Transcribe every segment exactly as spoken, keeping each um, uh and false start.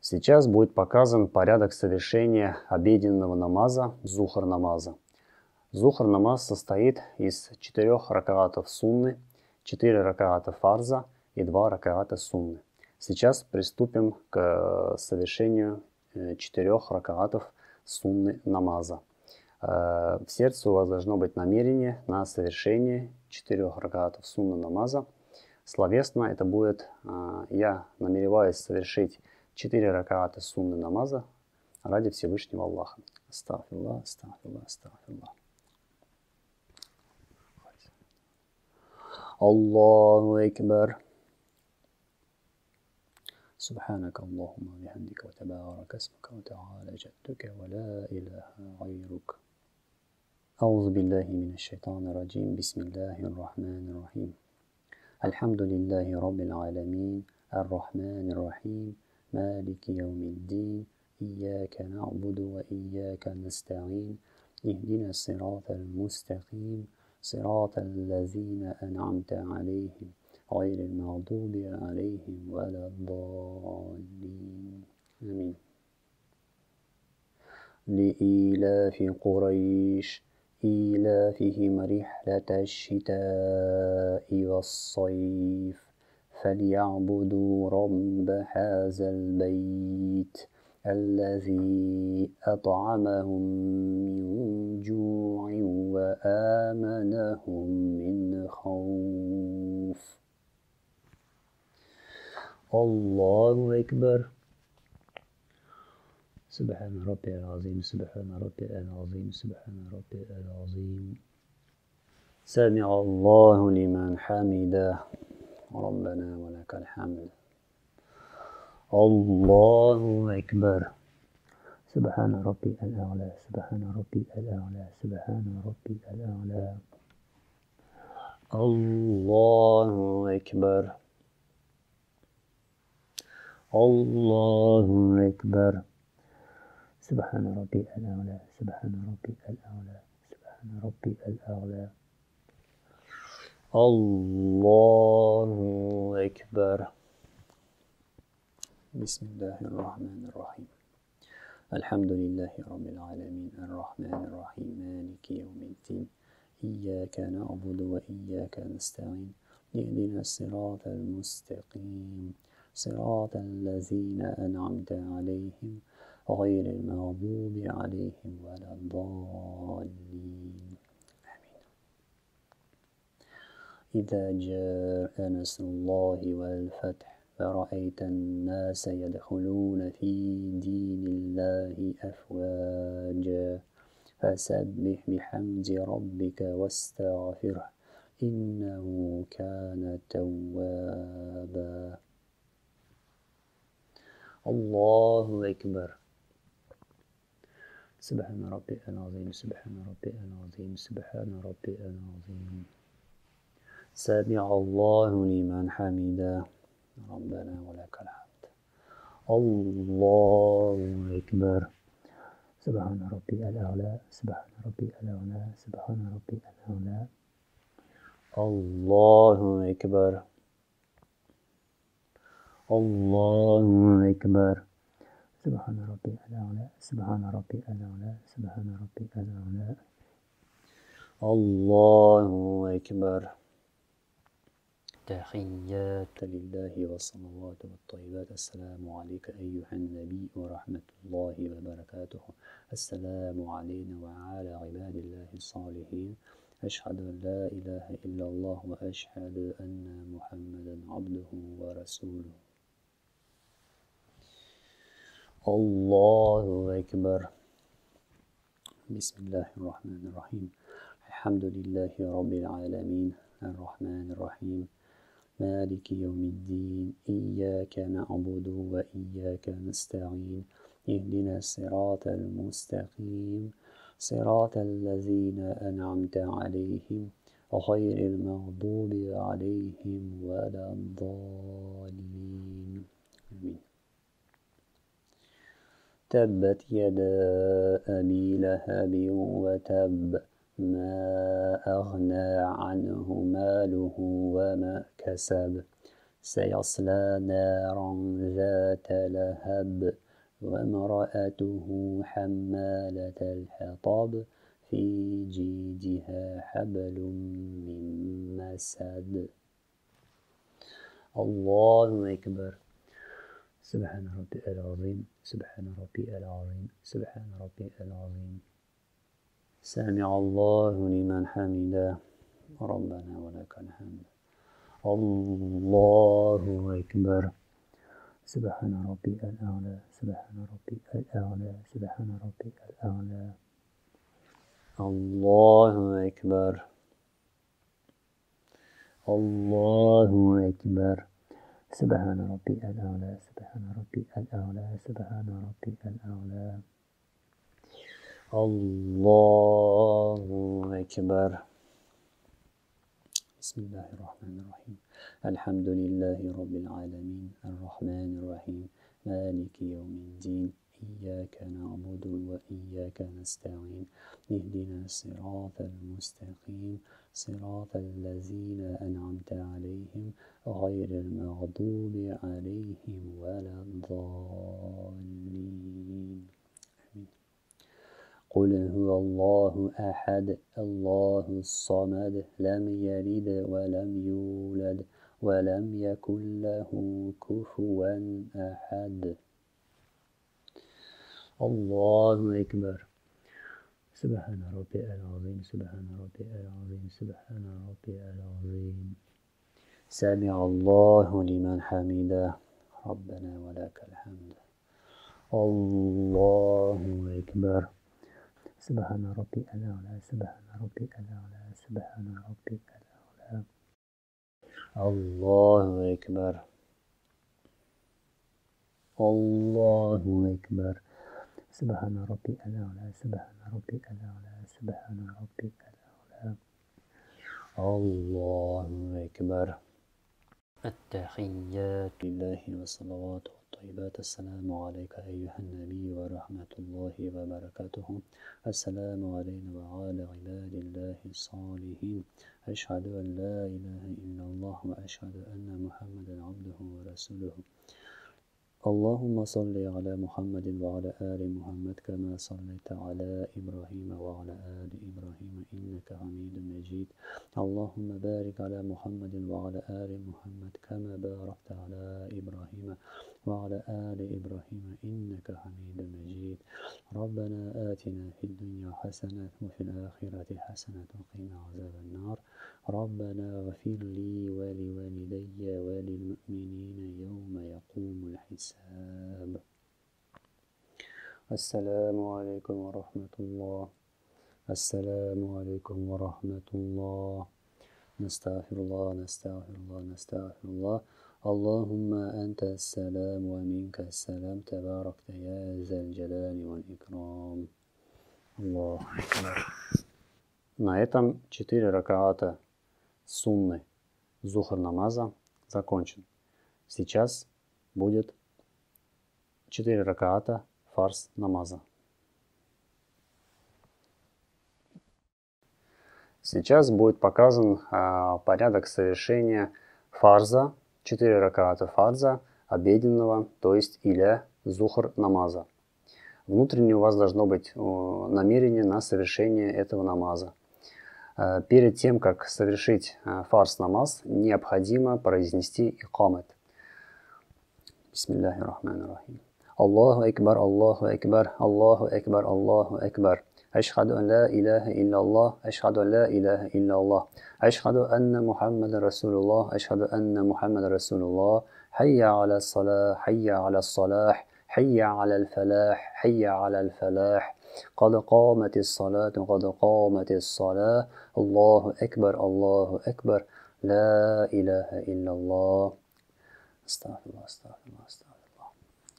Сейчас будет показан порядок совершения обеденного намаза, зухр намаза. Зухр намаз состоит из четырех ракаатов сунны, четыре ракаата фарза и два ракаата сунны. Сейчас приступим к совершению четырех ракаатов сунны намаза. В сердце у вас должно быть намерение на совершение четырех ракаатов сунны намаза. Словесно это будет: я намереваюсь совершить четыре ракаата сунны намаза ради Всевышнего Аллаха. Астагфируллах, астагфируллах, астагфируллах. Аллаху акбар. سبحانك اللهم وبحمدك وتبارك اسمك وتعالى جدك ولا إله غيرك. أعوذ بالله من الشيطان الرجيم. بسم الله الرحمن الرحيم. الحمد لله رب العالمين الرحمن الرحيم مالك يوم الدين إياك نعبد وإياك نستعين اهدنا الصراط المستقيم صراط الذين أنعمت عليهم غير المغضوب عليهم ولا الضالين آمين. لإيلاف قريش إيلافهم رحلة الشتاء والصيف فليعبدوا رب هذا البيت الذي أطعمهم من جوع وآمنهم من خوف. الله أكبر. سبحان ربي العظيم سبحان ربي العظيم سبحان ربي العظيم. سمع الله لمن حمده ربنا ولك الحمد. الله أكبر. سبحان ربي الأعلى سبحان ربي الأعلى سبحان ربي الأعلى. الله أكبر. الله أكبر. سبحان ربي الأعلى سبحان ربي الأعلى سبحان ربي الأعلى. الله أكبر. بسم الله الرحمن الرحيم. الحمد لله رب العالمين الرحمن الرحيم مالك يوم الدين إياك نعبد وإياك نستعين اهدنا الصراط المستقيم صراط الذين أنعمت عليهم غير المغضوب عليهم ولا الضالين آمين. إذا جاء نصر الله والفتح فرأيت الناس يدخلون في دين الله أفواجا فسبح بحمد ربك واستغفره إنه كان توابا. الله أكبر. سبحان ربي العظيم سبحان ربي العظيم سبحان ربي العظيم. سمع الله لمن حمده ربنا ولك الحمد. الله أكبر. سبحان ربي الأعلى سبحان ربي الأعلى سبحان ربي الأعلى. الله أكبر. الله أكبر. سبحان ربي الأعلى سبحان ربي الأعلى سبحان ربي الأعلى. الله أكبر. تحيات لله والصلوات والطيبات. السلام عليك أيها النبي ورحمة الله وبركاته. السلام علينا وعلى عباد الله الصالحين. أشهد أن لا إله إلا الله وأشهد أن محمدا عبده ورسوله. الله أكبر. بسم الله الرحمن الرحيم. الحمد لله رب العالمين الرحمن الرحيم مالك يوم الدين إياك نعبد وإياك نستعين اهدنا الصراط المستقيم صراط الذين أنعمت عليهم غير المغضوب عليهم ولا الضالين آمين. تبت يدا أبي لهب وتب ما أغنى عنه ماله وما كسب سيصلى نارا ذات ذات لهب وامرأته حمالة الحطب في جيدها حبل من مسد. الله أكبر. سبحان ربي العظيم سبحان ربي العظيم سبحان ربي العظيم. سمع الله لمن حمده ربنا ولك الحمد. الله أكبر. سبحان ربي الأعلى سبحان ربي الأعلى سبحان ربي الأعلى. الله أكبر. الله أكبر. سبحان ربي الأعلى سبحان ربي الأعلى سبحان ربي الأعلى. الله أكبر. بسم الله الرحمن الرحيم. الحمد لله رب العالمين الرحمن الرحيم مالك يوم الدين إياك نعبد وإياك نستعين اهدنا الصراط المستقيم صراط الذين أنعمت عليهم غير المغضوب عليهم ولا الضالين. قل هو الله أحد الله الصمد لم يلد ولم يولد ولم يكن له كفوا أحد. الله أكبر. سبحان ربي العظيم سبحان ربي العظيم سبحان ربي العظيم. سمع الله لمن حمده ربنا ولك الحمد. الله أكبر. سبحان ربي الأعلى سبحان ربي الأعلى سبحان ربي الأعلى. الله أكبر. الله أكبر. سبحان ربي الأعلى سبحان ربي الأعلى سبحان ربي الأعلى. الله أكبر. التحيات لله والصلوات والطيبات. السلام عليك أيها النبي ورحمة الله وبركاته. السلام علينا وعلى عباد الله الصالحين. أشهد أن لا إله إلا الله وأشهد أن محمدا عبده ورسوله. اللهم صل على محمد وعلى آل محمد كما صليت على إبراهيم وعلى آل إبراهيم إنك حميد مجيد. اللهم بارك على محمد وعلى آل محمد كما باركت على إبراهيم وعلى آل إبراهيم إنك حميد مجيد. ربنا آتنا في الدنيا حسنة وفي الآخرة حسنة وقنا عذاب النار. ربنا اغفر لي ولوالدي وللمؤمنين يوم يقوم الحساب. السلام عليكم ورحمة الله. السلام عليكم ورحمة الله. نستغفر الله نستغفر الله نستغفر الله. اللهم أنت السلام ومنك السلام تباركت يا ذا الجلال والإكرام. الله أكبر. На этом четыре ракаата сунны зухр намаза закончен. Сейчас будет четыре ракаата фарз намаза. Сейчас будет показан а, порядок совершения фарза, четыре ракаата фарза, обеденного, то есть иля зухр намаза. Внутренне у вас должно быть о, намерение на совершение этого намаза. А, перед тем, как совершить а, фарз намаз, необходимо произнести икамет. Бисмиллахи рахмани рахим. Аллаху акбар, Аллаху акбар, Аллаху акбар, Аллаху акбар. أشهد أن لا إله إلا الله أشهد أن لا إله إلا الله أشهد أن محمد رسول الله أشهد أن محمد رسول الله. حي على الصلاة حي على الصلاح حي على الفلاح حي على الفلاح. قد قامت الصلاة قد قامت الصلاة. الله أكبر الله أكبر لا إله إلا الله. استغفر الله استغفر الله استغفر الله.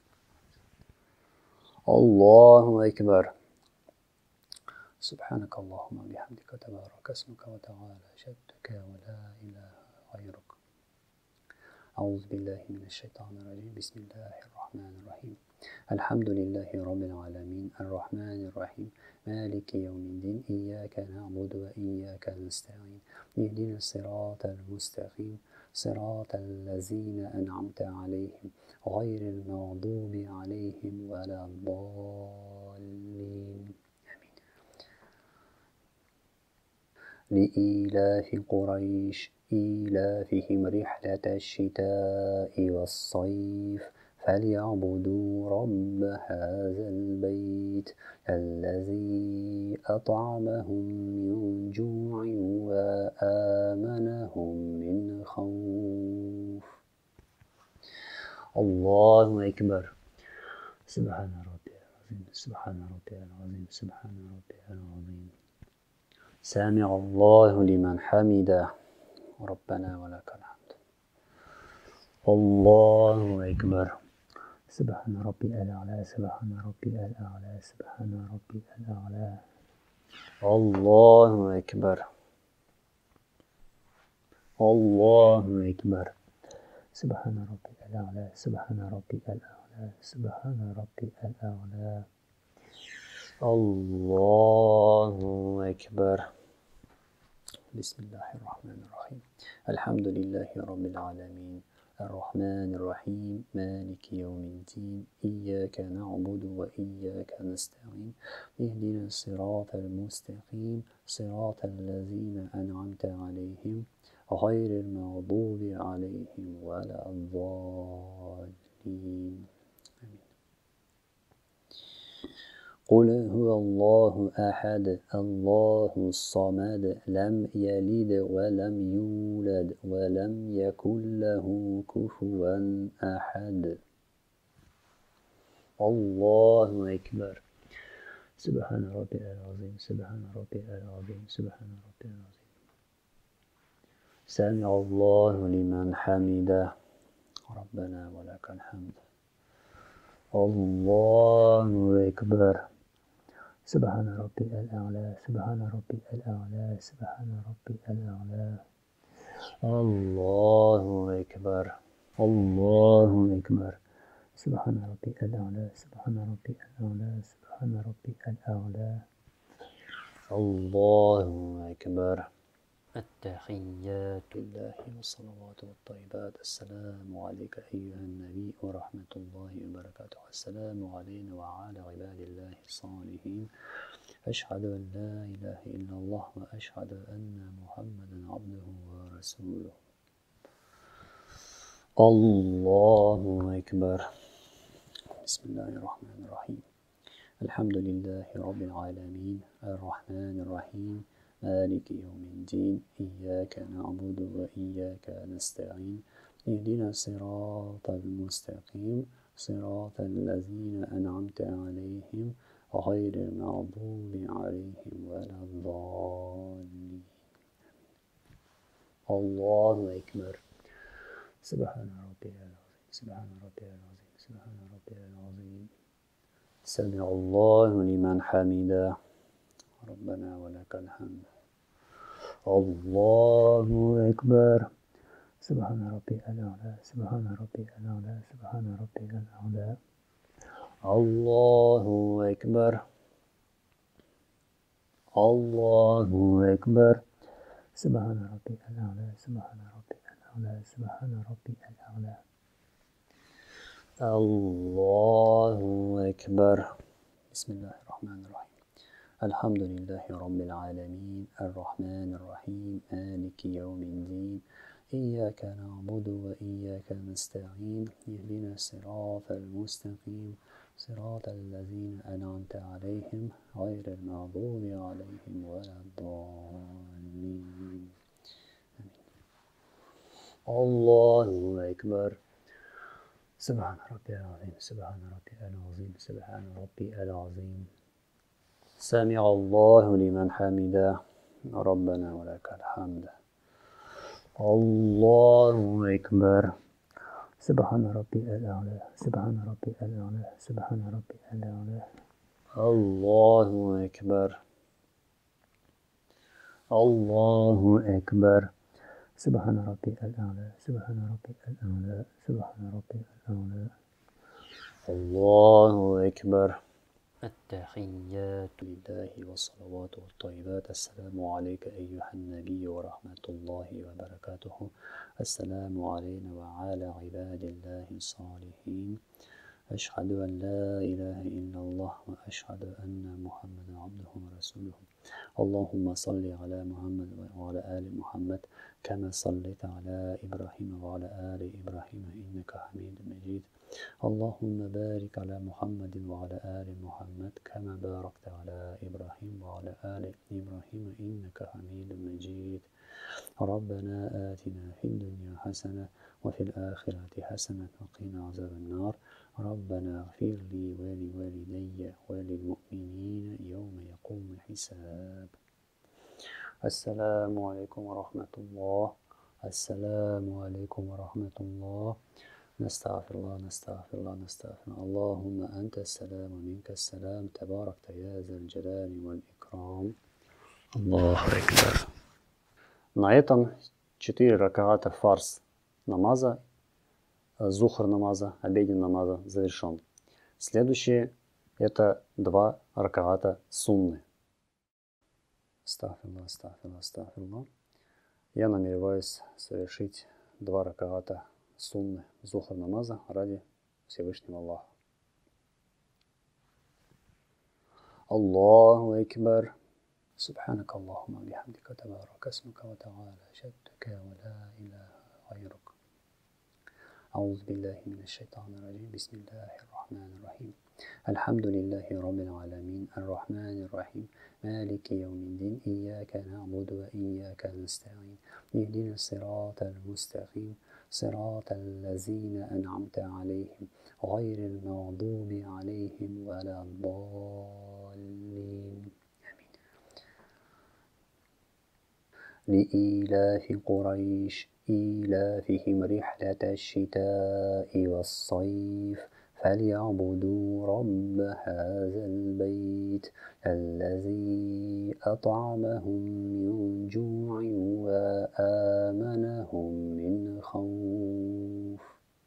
الله أكبر. سبحانك اللهم وبحمدك تبارك اسمك وتعالى جدك ولا إله غيرك. أعوذ بالله من الشيطان الرجيم. بسم الله الرحمن الرحيم. الحمد لله رب العالمين الرحمن الرحيم مالك يوم الدين إياك نعبد وإياك نستعين اهدنا الصراط المستقيم صراط الذين أنعمت عليهم غير المغضوب عليهم ولا الضالين. لإيلاف قريش إيلافهم رحلة الشتاء والصيف فليعبدوا رب هذا البيت الذي أطعمهم من جوع وآمنهم من خوف. الله أكبر. سبحان ربي العظيم سبحان ربي العظيم سبحان ربي العظيم. سامع الله لمن حمده ربنا ولك الحمد. الله أكبر. سبحان ربي الأعلى سبحان ربي الأعلى سبحان ربي الأعلى. الله أكبر. الله أكبر. سبحان ربي الأعلى سبحان ربي الأعلى سبحان ربي الأعلى. الله أكبر. بسم الله الرحمن الرحيم. الحمد لله رب العالمين الرحمن الرحيم مالك يوم الدين إياك نعبد وإياك نستعين اهدنا الصراط المستقيم صراط الذين أنعمت عليهم غير المغضوب عليهم ولا الضالين. قل هو الله أحد الله الصمد لم يلد ولم يولد ولم يكن له كفوا أحد. الله أكبر. سبحان ربي العظيم سبحان ربي العظيم سبحان ربي العظيم. سمع الله لمن حمده ربنا ولك الحمد. الله أكبر. سبحان ربي الأعلى سبحان ربي الأعلى سبحان ربي الأعلى. الله أكبر. الله أكبر. سبحان ربي الأعلى سبحان ربي الأعلى سبحان ربي الأعلى. الله أكبر. التحيات لله والصلوات والطيبات. السلام عليك أيها النبي ورحمة الله وبركاته. السلام علينا وعلى عباد الله الصالحين. أشهد أن لا إله إلا الله وأشهد أن محمدا عبده ورسوله. الله أكبر. بسم الله الرحمن الرحيم. الحمد لله رب العالمين الرحمن الرحيم مالك يوم الدين إياك نعبد وإياك نستعين اهدنا الصراط المستقيم صراط الذين أنعمت عليهم غير المغضوب عليهم ولا الضالين. الله أكبر. سبحان ربي العظيم سبحان ربي العظيم سبحان ربي العظيم. سمع الله لمن حمده ربنا ولك الحمد. الله أكبر. سبحان ربي الأعلى سبحان ربي الأعلى سبحان ربي الأعلى. الله أكبر. الله أكبر. سبحان ربي الأعلى سبحان ربي الأعلى سبحان ربي الأعلى. الله أكبر. بسم الله الرحمن الرحيم. الحمد لله رب العالمين الرحمن الرحيم مالك يوم الدين إياك نعبد وإياك نستعين اهدنا الصراط المستقيم صراط الذين أنعمت عليهم غير المغضوب عليهم ولا الضالين. الله أكبر. سبحان ربي العظيم سبحان ربي العظيم سبحان ربي العظيم. سمع الله لمن حمده ربنا ولك الحمد. الله أكبر. سبحان ربي الأعلى سبحان ربي الأعلى سبحان ربي الأعلى. الله أكبر. الله أكبر. سبحان ربي الأعلى سبحان ربي الأعلى سبحان ربي الأعلى. الله أكبر. التحيات لله والصلوات والطيبات. السلام عليك أيها النبي ورحمة الله وبركاته. السلام علينا وعلى عباد الله الصالحين. أشهد أن لا إله إلا الله وأشهد أن محمدا عبده ورسوله. اللهم صل على محمد وعلى آل محمد كما صليت على إبراهيم وعلى آل إبراهيم إنك حميد مجيد. اللهم بارك على محمد وعلى آل محمد كما باركت على إبراهيم وعلى آل إبراهيم إنك حميد مجيد. ربنا آتنا في الدنيا حسنة وفي الآخرة حسنة وقنا عذاب النار. ربنا اغفر لي ولوالدي وللمؤمنين يوم يقوم الحساب. السلام عليكم ورحمة الله. السلام عليكم ورحمة الله. نستغفر الله نستغفر الله نستغفر الله. اللهم أنت السلام ومنك السلام تباركت يا ذا الجلال والإكرام. الله أكبر. На этом четыре ракаата фарз намаза, зухр намаза, обеденного намаза завершен. Следующие это два ракаата сунны. Астагфируллах, астагфируллах, астагфируллах. Я намереваюсь совершить два ракаата сунны зухр намаза ради Всевышнего Аллаха. Аллаху Акбар. سبحانك اللهم وبحمدك تبارك اسمك وتعالى جدك ولا إله غيرك. أعوذ بالله من الشيطان الرجيم. بسم الله الرحمن الرحيم. الحمد لله رب العالمين الرحمن الرحيم مالك يوم الدين إياك نعبد وإياك نستعين اهدنا الصراط المستقيم صراط الذين أنعمت عليهم غير المغضوب عليهم ولا الضالين. لإيلاف قريش إيلافهم رحلة الشتاء والصيف فليعبدوا رب هذا البيت الذي أطعمهم من جوع وآمنهم من خوف.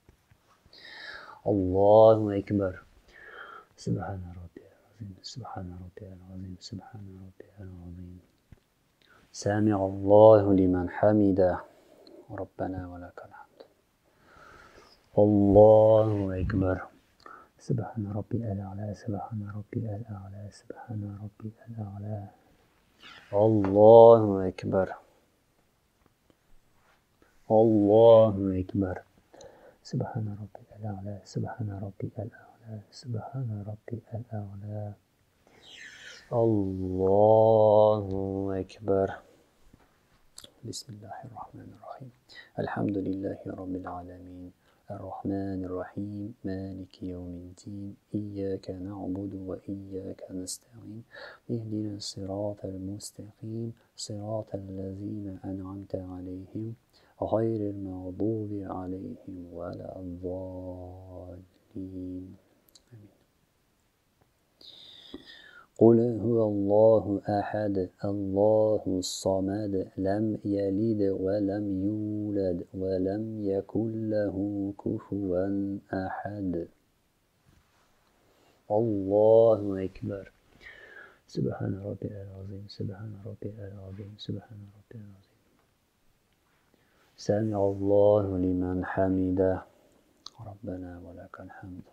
الله أكبر. سبحان ربي العظيم سبحان ربي العظيم سبحان ربي العظيم. سامع الله لمن حمده ربنا ولك الحمد. الله أكبر. سبحان ربي الأعلى سبحان ربي الأعلى سبحان ربي الأعلى. الله أكبر. الله أكبر. سبحان ربي الأعلى سبحان ربي الأعلى سبحان ربي الأعلى. الله أكبر. بسم الله الرحمن الرحيم. الحمد لله رب العالمين الرحمن الرحيم مالك يوم الدين إياك نعبد وإياك نستعين اهدنا الصراط المستقيم صراط الذين أنعمت عليهم غير المغضوب عليهم ولا الضالين. قل هو الله أحد الله الصمد لم يلد ولم يولد ولم يكن له كفوا أحد. الله أكبر. سبحان ربي العظيم سبحان ربي العظيم سبحان ربي العظيم. سمع الله لمن حمده ربنا ولك الحمد.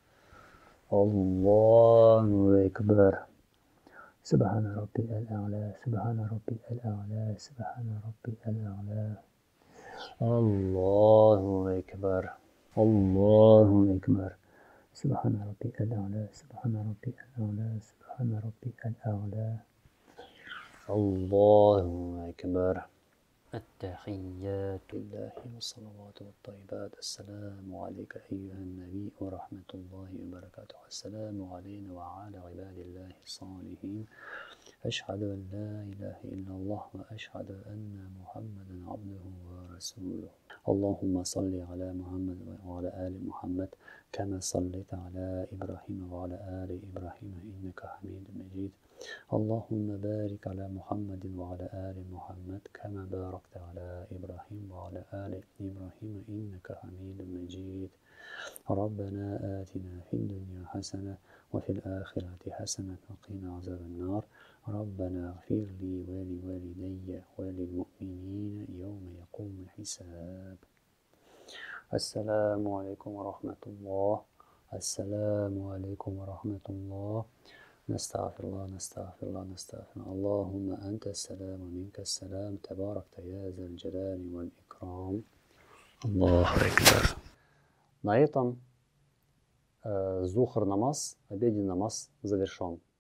الله أكبر. سبحان ربي الأعلى سبحان ربي الأعلى سبحان ربي الأعلى. الله أكبر. الله أكبر. سبحان ربي الأعلى سبحان ربي الأعلى سبحان ربي الأعلى. الله أكبر. التحيات لله والصلوات والطيبات. السلام عليك أيها النبي ورحمة الله وبركاته. السلام علينا وعلى عباد الله الصالحين. أشهد أن لا إله إلا الله وأشهد أن محمدا عبده ورسوله. اللهم صل على محمد وعلى آل محمد كما صليت على إبراهيم وعلى آل إبراهيم إنك حميد مجيد. اللهم بارك على محمد وعلى آل محمد كما باركت على إبراهيم وعلى آل إبراهيم إنك حميد مجيد. ربنا آتنا في الدنيا حسنة وفي الآخرة حسنة وقنا عذاب النار. ربنا اغفر لي ولوالدي وللمؤمنين يوم يقوم الحساب. السلام عليكم ورحمة الله. السلام عليكم ورحمة الله. نستغفر الله نستغفر الله نستغفر الله. اللهم أنت السلام ومنك السلام تباركت يا ذا الجلال والإكرام. الله أكبر. На этом э, зухр намаз, обеденный намаз завершен.